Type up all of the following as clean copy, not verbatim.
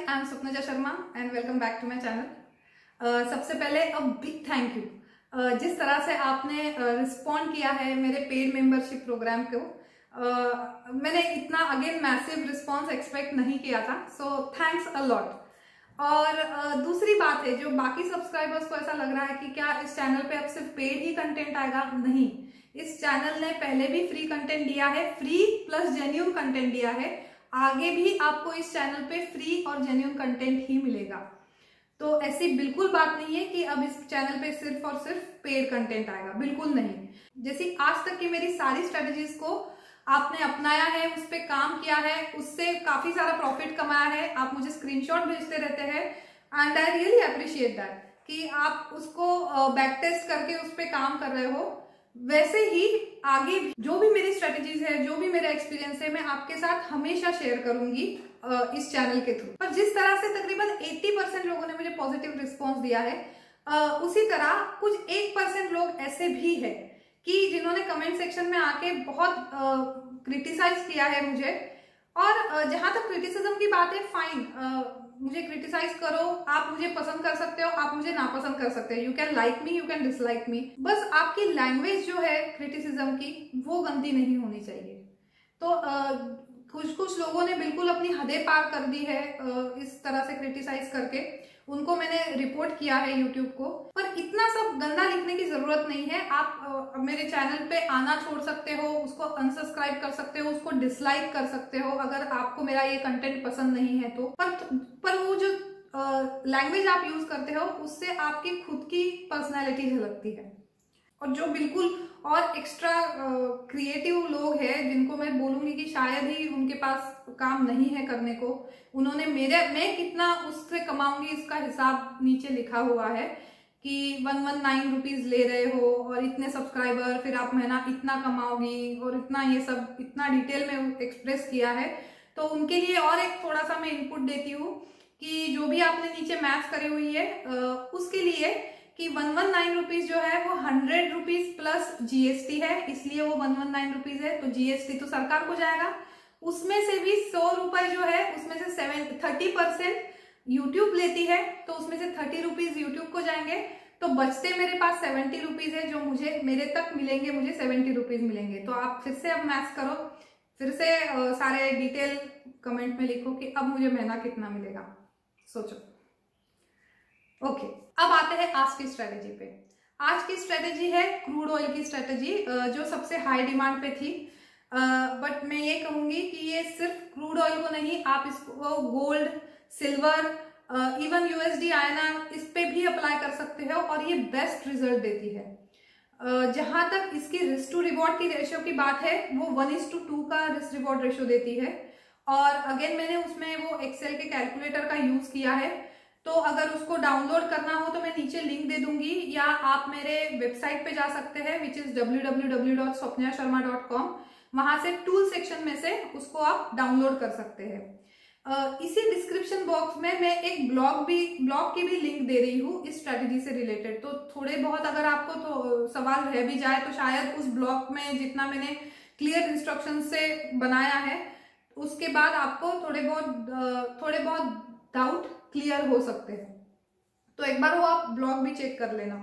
I am Swapnaja Sharma and welcome back to my channel. सबसे पहले a big thank you जिस तरह से आपने रिस्पॉन्ड किया है मेरे पेड मेंबरशिप प्रोग्राम को। मैंने इतना अगेन मैसिव रिस्पॉन्स एक्सपेक्ट नहीं किया था, सो थैंक्स अ लॉट। और दूसरी बात है, जो बाकी सब्सक्राइबर्स को ऐसा लग रहा है कि क्या इस चैनल पे अब सिर्फ पेड ही कंटेंट आएगा, नहीं, इस चैनल ने पहले भी फ्री कंटेंट दिया है, फ्री प्लस जेन्युइन कंटेंट दिया है। आगे भी आपको इस चैनल पे फ्री और जेन्युइन कंटेंट ही मिलेगा। तो ऐसी बिल्कुल बात नहीं है कि अब इस चैनल पे सिर्फ और सिर्फ पेड कंटेंट आएगा, बिल्कुल नहीं। जैसी आज तक की मेरी सारी स्ट्रेटजीज को आपने अपनाया है, उस पर काम किया है, उससे काफी सारा प्रॉफिट कमाया है, आप मुझे स्क्रीनशॉट भेजते रहते हैं and I really appreciate that कि आप उसको बैक टेस्ट करके उस पर काम कर रहे हो। वैसे ही आगे भी जो भी मेरी स्ट्रेटजीज है, जो भी मेरा एक्सपीरियंस है, मैं आपके साथ हमेशा शेयर करूंगी इस चैनल के थ्रू। और जिस तरह से तकरीबन 80% लोगों ने मुझे पॉजिटिव रिस्पॉन्स दिया है, उसी तरह कुछ 1% लोग ऐसे भी है कि जिन्होंने कमेंट सेक्शन में आके बहुत क्रिटिसाइज किया है मुझे। और जहां तक क्रिटिसिज्म की बात है, फाइन, मुझे क्रिटिसाइज करो, आप मुझे पसंद कर सकते हो, आप मुझे नापसंद कर सकते हो, you can like me, you can dislike me, बस आपकी लैंग्वेज जो है क्रिटिसिज्म की वो गंदी नहीं होनी चाहिए। तो कुछ लोगों ने बिल्कुल अपनी हदें पार कर दी है इस तरह से क्रिटिसाइज करके, उनको मैंने रिपोर्ट किया है यूट्यूब को। पर इतना सब गंदा लिखने की जरूरत नहीं है। आप मेरे चैनल पे आना छोड़ सकते हो, उसको अनसब्सक्राइब कर सकते हो, उसको डिसलाइक कर सकते हो अगर आपको मेरा ये कंटेंट पसंद नहीं है तो। पर वो जो लैंग्वेज आप यूज करते हो उससे आपकी खुद की पर्सनैलिटी झलकती है। और जो बिल्कुल और एक्स्ट्रा क्रिएटिव लोग हैं, जिनको मैं बोलूंगी कि शायद ही उनके पास काम नहीं है करने को, उन्होंने मैं कितना उससे कमाऊंगी इसका हिसाब नीचे लिखा हुआ है कि 119 रुपीज ले रहे हो और इतने सब्सक्राइबर, फिर आप महीना इतना कमाओगी और इतना, ये सब इतना डिटेल में एक्सप्रेस किया है। तो उनके लिए और एक थोड़ा सा मैं इनपुट देती हूँ कि जो भी आपने नीचे मैथ करी हुई है उसके लिए कि 119 रुपीज जो है वो 100 रुपीज प्लस जीएसटी है, इसलिए वो 119 रुपीज है। तो जीएसटी तो सरकार को जाएगा, उसमें से भी 100 रुपए जो है उसमें से 30% यूट्यूब लेती है, तो उसमें से 30 रुपीज यूट्यूब को जाएंगे। तो बचते मेरे पास 70 रुपीज है, जो मुझे मेरे तक मिलेंगे, मुझे 70 रुपीज मिलेंगे। तो आप फिर से अब मैथ्स करो, फिर से सारे डिटेल कमेंट में लिखो कि अब मुझे महीना कितना मिलेगा, सोचो। ओके, अब आते हैं आज की स्ट्रेटेजी पे। आज की स्ट्रेटेजी है क्रूड ऑयल की स्ट्रेटेजी, जो सबसे हाई डिमांड पे थी। बट मैं ये कहूंगी कि ये सिर्फ क्रूड ऑयल को नहीं, आप इसको gold, silver, even USD, INR, इस पे भी अप्लाई कर सकते हो और ये बेस्ट रिजल्ट देती है। जहां तक इसकी रिस्क टू रिवॉर्ड की रेशियो की बात है, वो 1:2 का रिस्क रिवॉर्ड रेशियो देती है। और अगेन मैंने उसमें वो एक्सेल के कैलकुलेटर का यूज किया है, तो अगर उसको डाउनलोड करना हो तो मैं नीचे लिंक दे दूंगी, या आप मेरे वेबसाइट पे जा सकते हैं विच इज www.swapnasharma.com। वहां से टूल सेक्शन में से उसको आप डाउनलोड कर सकते हैं। इसी डिस्क्रिप्शन बॉक्स में मैं एक ब्लॉग की भी लिंक दे रही हूँ इस स्ट्रेटेजी से रिलेटेड। तो थोड़े बहुत अगर आपको तो सवाल रह भी जाए तो शायद उस ब्लॉग में जितना मैंने क्लियर इंस्ट्रक्शन से बनाया है उसके बाद आपको थोड़े बहुत डाउट क्लियर हो सकते हैं। तो एक बार वो आप ब्लॉग भी चेक कर लेना।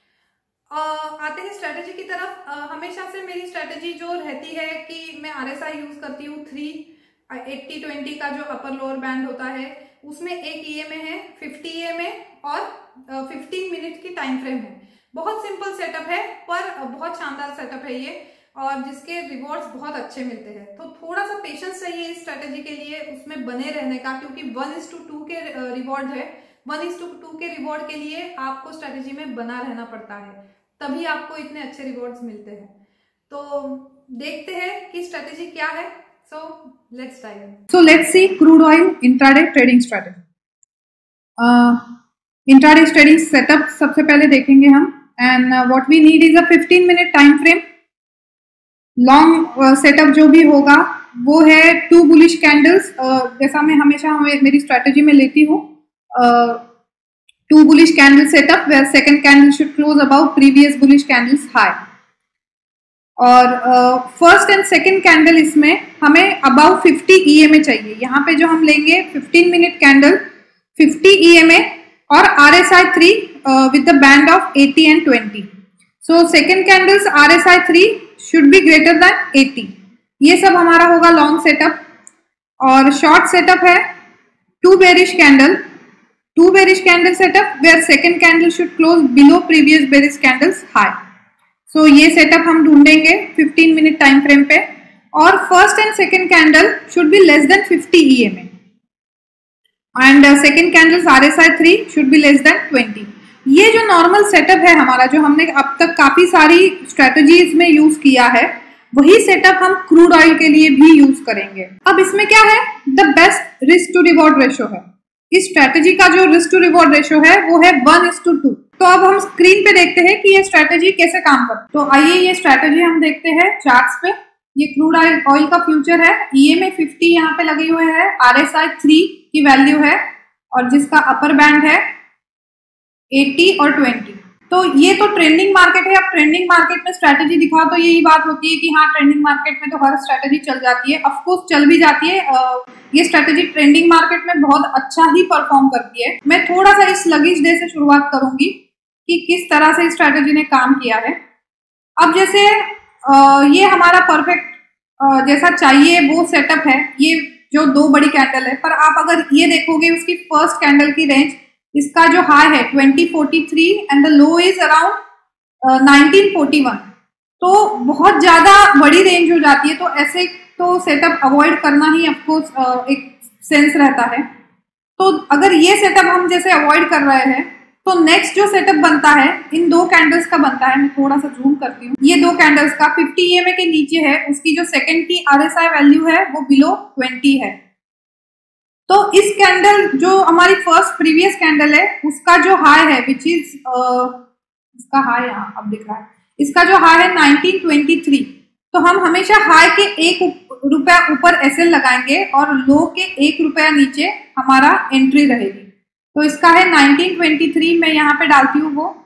आते हैं स्ट्रेटेजी की तरफ। हमेशा से मेरी स्ट्रेटेजी जो रहती है कि मैं आरएसआई यूज करती हूँ 3/80/20 का जो अपर लोअर बैंड होता है, उसमें एक ईएमए है, 50 ईएमए और 15 मिनट की टाइम फ्रेम है। बहुत सिंपल सेटअप है पर बहुत शानदार सेटअप है ये, और जिसके रिवॉर्ड्स बहुत अच्छे मिलते हैं। तो थोड़ा सा पेशेंस चाहिए इस स्ट्रेटेजी के लिए, उसमें बने रहने का, क्योंकि 1:2 के रिवॉर्ड है। 1:2 के रिवॉर्ड के लिए आपको स्ट्रेटेजी में बना रहना पड़ता है, तभी आपको इतने अच्छे रिवॉर्ड्स मिलते हैं। तो देखते हैं कि स्ट्रेटेजी क्या है। So let's dive in. So let's see crude oil intraday trading strategy. Intraday trading setup सबसे पहले देखेंगे हम, and what we need is a 15 minute time frame. Long setup जो भी होगा वो है 2 बुलिश कैंडल्स, जैसा मैं हमेशा मेरी स्ट्रेटेजी में लेती हूँ। 2 bullish candle setup where second candle should close above previous bullish candles high, और फर्स्ट एंड सेकंड कैंडल इसमें हमें अबाउ 50 EMA चाहिए। यहाँ पे जो हम लेंगे 15 मिनट कैंडल 50 EMA और RSI 3 with the band of 80 and 20. So second candle's RSI 3 should be greater than 80. ये सब हमारा होगा लॉन्ग सेटअप। और शॉर्ट सेटअप है 2 bearish candle setup where second candle should close below previous bearish candles high. So ये setup हम ढूंढेंगे 15 minute time frame पे। और first and second candle should be less than 50 EMA and second candles RSI 3 should be less than 20। ये जो normal setup है हमारा, जो हमने अब तक काफी सारी स्ट्रेटजीज में यूज किया है, वही सेटअप हम क्रूड ऑयल के लिए भी यूज करेंगे। अब इसमें क्या है, the best risk to reward ratio है। इस स्ट्रेटजी का जो रिस्क टू रिवॉर्ड रेशो है वो है 1:2। तो अब हम स्क्रीन पे देखते हैं कि ये स्ट्रेटजी कैसे काम करती है। तो आइए ये स्ट्रेटजी हम देखते हैं चार्ट्स पे। ये क्रूड ऑयल का फ्यूचर है, EMA 50 यहाँ पे लगे हुए हैं, RSI 3 की वैल्यू है और जिसका अपर बैंड है 80 और 20। तो ये तो ट्रेंडिंग मार्केट है। अब ट्रेंडिंग मार्केट में स्ट्रेटजी दिखाओ तो यही बात होती है कि हाँ, ट्रेंडिंग मार्केट में तो हर स्ट्रेटजी चल जाती है, ऑफकोर्स चल भी जाती है। ये स्ट्रेटजी ट्रेंडिंग मार्केट में बहुत अच्छा ही परफॉर्म करती है। मैं थोड़ा सा इस स्लगिश डे से शुरुआत करूंगी कि किस तरह से इस स्ट्रेटजी ने काम किया है। अब जैसे ये हमारा परफेक्ट जैसा चाहिए वो सेटअप है, ये जो 2 बड़ी कैंडल है। पर आप अगर ये देखोगे उसकी फर्स्ट कैंडल की रेंज, इसका जो हाई है 2043 and the low is around 1941, तो बहुत ज्यादा बड़ी रेंज हो जाती है। तो ऐसे तो सेटअप अवॉइड करना ही ऑफकोर्स एक सेंस रहता है। तो अगर ये सेटअप हम जैसे अवॉइड कर रहे हैं, तो नेक्स्ट जो सेटअप बनता है इन 2 कैंडल्स का बनता है। मैं थोड़ा सा जूम करती हूँ। ये 2 कैंडल्स का 50 EMA के नीचे है, उसकी जो सेकंड की RSI वैल्यू है वो बिलो 20 है। तो इस कैंडल जो हमारी फर्स्ट प्रीवियस कैंडल है उसका जो हाई है विच इज इसका हाई यहाँ अब दिख रहा है, इसका जो हाई है 1923। तो हम हमेशा हाई के 1 रुपया ऊपर SL लगाएंगे और लो के 1 रुपया नीचे हमारा एंट्री रहेगी। तो इसका है 1923, मैं यहाँ पे डालती हूँ वो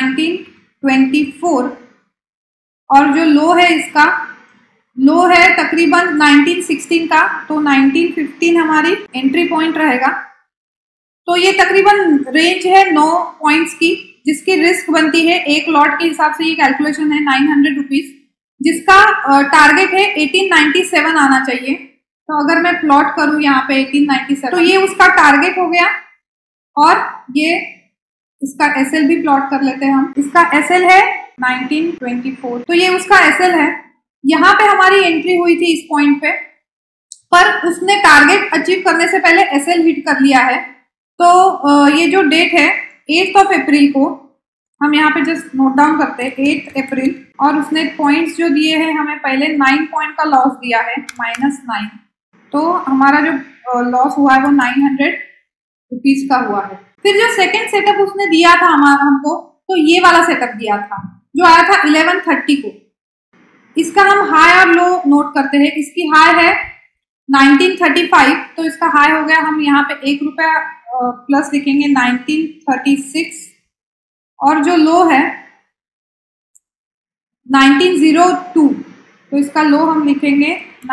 1924। और जो लो है, इसका लो है तकरीबन 1916 का, तो 1915 हमारी एंट्री पॉइंट रहेगा। तो ये तकरीबन रेंज है 9 पॉइंट्स की, जिसकी रिस्क बनती है एक लॉट के हिसाब से, ये कैलकुलेशन है 900 रुपीज, जिसका टारगेट है 1897 आना चाहिए। तो अगर मैं प्लॉट करूँ यहाँ पे 1897, तो ये उसका टारगेट हो गया। और ये इसका SL भी प्लॉट कर लेते हैं हम। इसका SL है 1924, तो ये उसका SL है। यहाँ पे हमारी एंट्री हुई थी इस पॉइंट पे, पर उसने टारगेट अचीव करने से पहले SL हिट कर लिया है। तो ये जो डेट है 8 अप्रैल को, हम यहाँ पे जस्ट नोट डाउन करते हैं 8 अप्रैल, और उसने पॉइंट्स जो दिए हैं हमें पहले 9 पॉइंट का लॉस दिया है -9। तो हमारा जो लॉस हुआ है वो 900 रुपीज का हुआ है। फिर जो सेकंड सेटअप उसने दिया था हमको, तो ये वाला सेटअप दिया था जो आया था 1130 को। इसका हम हाई और लो नोट करते हैं। इसकी हाई है 1935, तो इसका हाई हो गया, हम यहाँ पे 1 रुपया प्लस लिखेंगे 1936। और जो लो है 1902, तो इसका लो हम लिखेंगे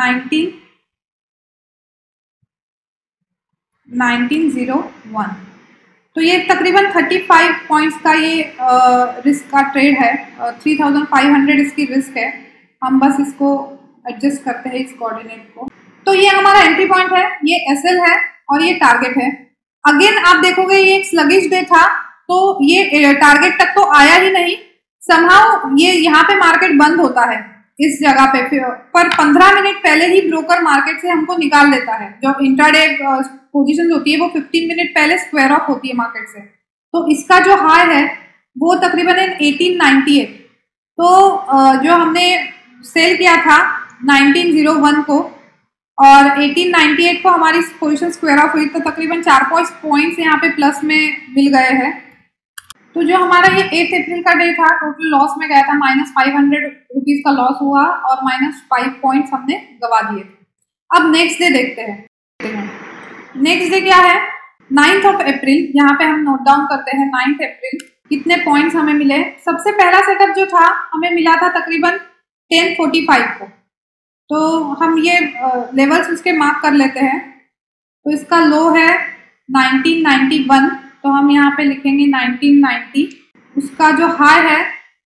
1901। तो ये तकरीबन 35 पॉइंट्स का ये रिस्क का ट्रेड है। 3500 इसकी रिस्क है। हम बस इसको एडजस्ट करते हैं इस कोऑर्डिनेट को। तो ये हमारा एंट्री पॉइंट है, ये SL है और ये टारगेट है। अगेन आप देखोगे ये एक स्लगिश डे था, तो ये टारगेट तक तो आया ही नहीं। समहाउ ये यहाँ पे मार्केट बंद होता है इस जगह पे, पर 15 मिनट पहले ही ब्रोकर मार्केट से हमको निकाल देता है। जो इंट्राडे पोजीशन होती है वो 15 मिनट पहले स्क्वायर ऑफ होती है मार्केट से। तो इसका जो हाई है वो तकरीबन 1898। तो जो हमने सेल किया था 1901 को और 1898 को हमारी पोजीशन स्क्वायर ऑफ हुई, तो तकरीबन 4 पॉइंट्स यहाँ पे प्लस में मिल गए हैं। तो जो हमारा ये 8 अप्रैल का डे था, टोटल लॉस में गया था, -500 रुपीज का लॉस हुआ और -5 पॉइंट्स हमने गवा दिए थे। अब नेक्स्ट डे देखते हैं। नेक्स्ट डे क्या है, 9th अप्रैल। यहाँ पे हम नोट डाउन करते हैं 9th अप्रैल कितने पॉइंट्स हमें मिले। सबसे पहला सेटअप जो था हमें मिला था तकरीबन 1045 को। तो हम ये लेवल्स उसके मार्क कर लेते हैं। तो इसका लो है 1991, तो हम यहाँ पे लिखेंगे 1990। उसका जो हाई है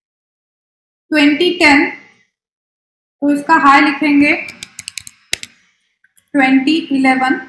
2010, तो इसका हाई लिखेंगे 2011।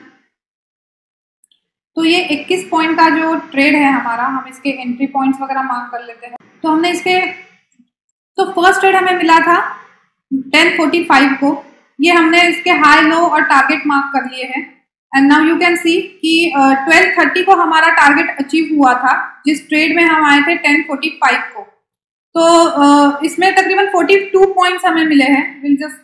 तो ये 21 पॉइंट का जो ट्रेड है हमारा, हम इसके एंट्री पॉइंट्स वगैरह मार्क कर लेते हैं। तो हमने इसके तो फर्स्ट ट्रेड हमें मिला था 1045 को, ये हमने इसके हाई लो और टारगेट मार्क कर लिए हैं। And now you can see कि 1230 को हमारा टारगेट अचीव हुआ था, जिस ट्रेड में हम आए थे 1045 को। तो इसमें तकरीबन 42 पॉइंट्स हमें मिले हैं। विल जस्ट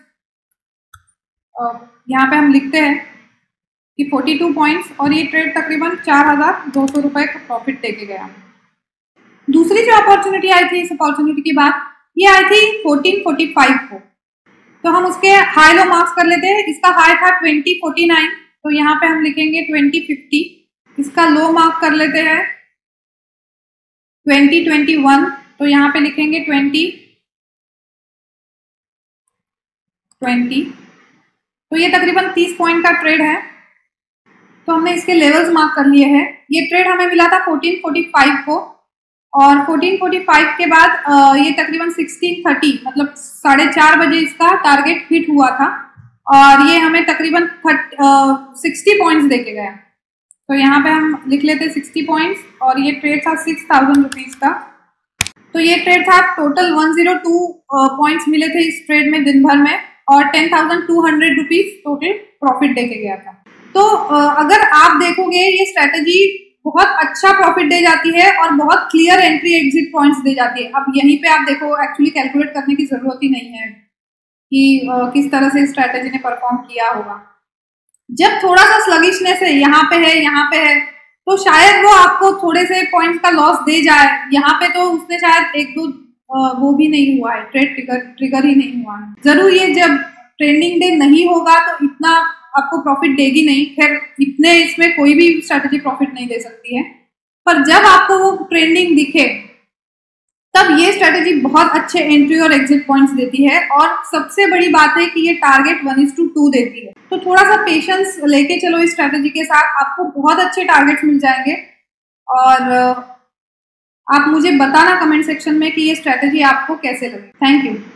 यहाँ पे हम लिखते हैं कि 42 पॉइंट्स, और ये ट्रेड तकरीबन 4200 रुपये का प्रॉफिट देके गया। दूसरी जो अपॉर्चुनिटी आई थी, इस अपॉर्चुनिटी की बात ये आई थी 1445 को, तो हम उसके हाई लो मार्क्स कर लेते हैं। इसका हाई था 2049, तो यहाँ पे हम लिखेंगे 2050। इसका लो मार्क कर लेते हैं 2021, तो यहाँ पे लिखेंगे 2020। तो ये तकरीबन 30 पॉइंट का ट्रेड है। तो हमने इसके लेवल्स मार्क कर लिए हैं। ये ट्रेड हमें मिला था 1445 को, और 1445 के बाद ये तकरीबन 1630 मतलब 4:30 बजे इसका टारगेट हिट हुआ था, और ये हमें तकरीबन 60 पॉइंट्स देके गया। तो यहाँ पे हम लिख लेते 60 पॉइंट्स, और ये ट्रेड था 6000 रुपीज़ का। तो ये ट्रेड था, टोटल 102 पॉइंट्स मिले थे इस ट्रेड में दिन भर में, और 10,200 रुपीज़ टोटल प्रॉफिट देके गया था। तो अगर आप देखोगे ये स्ट्रेटजी बहुत अच्छा प्रॉफिट दे जाती है और बहुत क्लियर एंट्री एग्जिट पॉइंट्स दे जाती है। अब यहीं पे आप देखो, एक्चुअली कैलकुलेट करने की जरूरत ही नहीं है कि किस तरह से स्ट्रेटजी ने परफॉर्म किया होगा। जब थोड़ा सा स्लगिशनेस है, यहाँ पे है, तो शायद वो आपको थोड़े से पॉइंट्स का लॉस दे जाए। यहाँ पे तो उसने शायद 1-2 वो भी नहीं हुआ है, ट्रेड ट्रिगर ही नहीं हुआ है। जरूर ये जब ट्रेंडिंग डे नहीं होगा तो इतना आपको प्रॉफिट देगी नहीं, खैर इतने इसमें कोई भी स्ट्रेटजी प्रॉफिट नहीं दे सकती है, पर जब आपको वो ट्रेंडिंग दिखे तब ये स्ट्रेटजी बहुत अच्छे एंट्री और एग्जिट पॉइंट्स देती है। और सबसे बड़ी बात है कि ये टारगेट 1:2 देती है। तो थोड़ा सा पेशेंस लेके चलो इस स्ट्रेटजी के साथ, आपको बहुत अच्छे टारगेट्स मिल जाएंगे। और आप मुझे बताना कमेंट सेक्शन में कि ये स्ट्रेटजी आपको कैसे लगी। Thank you.